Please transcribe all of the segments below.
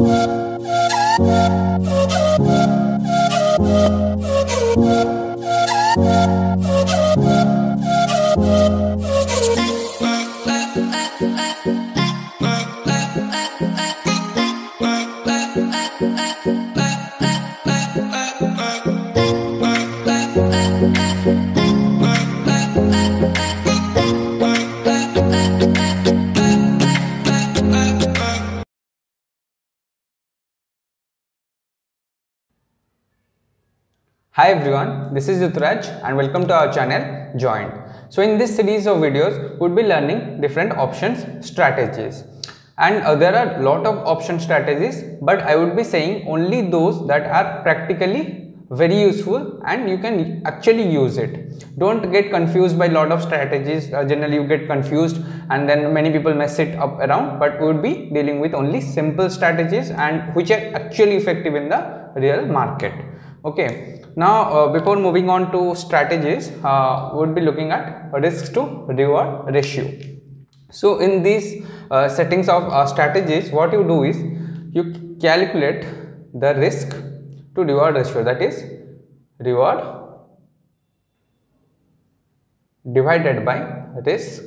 Hi everyone, this is Yutraj and welcome to our channel Joint. So in this series of videos, we'll be learning different options strategies. And there are a lot of option strategies, but I would be saying only those that are practically very useful and you can actually use it. Don't get confused by a lot of strategies. Generally you get confused and then many people mess it up around, but we would be dealing with only simple strategies and which are actually effective in the real market. Okay, now before moving on to strategies, we would be looking at risk to reward ratio. So in these settings of strategies, what you do is you calculate the risk to reward ratio, that is reward divided by risk.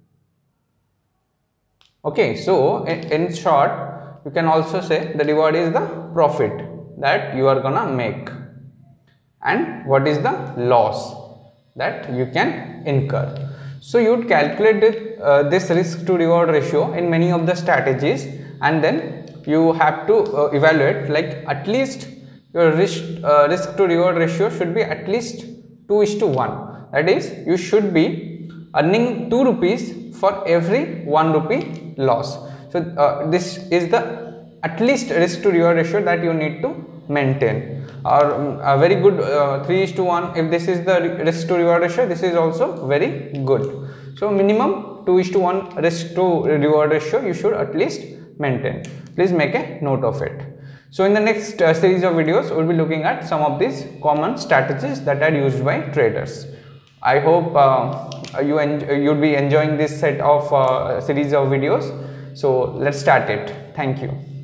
Okay, so in short, you can also say the reward is the profit that you are gonna make and what is the loss that you can incur. So you would calculate this risk to reward ratio in many of the strategies, and then you have to evaluate, like, at least your risk to reward ratio should be at least 2:1. That is, you should be earning 2 rupees for every 1 rupee loss. So this is the at least risk to reward ratio that you need to maintain, or a very good 3:1. If this is the risk to reward ratio, this is also very good. So minimum 2:1 risk to reward ratio you should at least maintain. Please make a note of it. So in the next series of videos, we will be looking at some of these common strategies that are used by traders. I hope you'd be enjoying this set of series of videos. So let's start it. Thank you.